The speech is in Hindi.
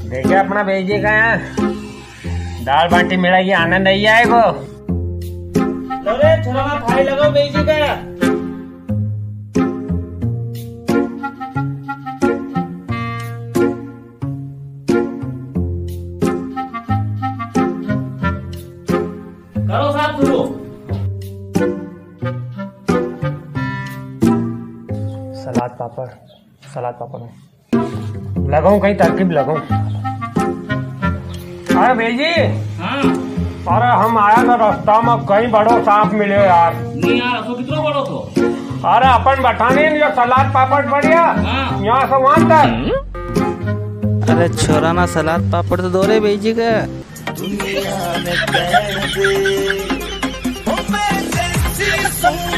देखिए अपना भेजिए का यहाँ दाल बाटी मिलेगी, आनंद नहीं आएगा। अरे छोरा थाली लगाओ भेजिए का। करो साहब शुरू। सलाद पापड़ लगाऊं, कहीं तरकीब लगाऊं। अरे भेजी, हाँ अरे हम आया था रास्ता में, कहीं बड़ो सांप मिले यार। नहीं यार, तो कितना बड़ो तो। अरे अपन बठाने जो सलाद पापड़ बढ़िया, हाँ। यहाँ से वहां तक। अरे छोरा ना सलाद पापड़ तो दोरे भेजी का। दुनिया में